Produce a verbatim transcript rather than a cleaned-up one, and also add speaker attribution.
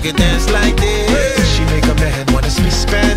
Speaker 1: make it dance like this. She make a man wanna speak Spanish.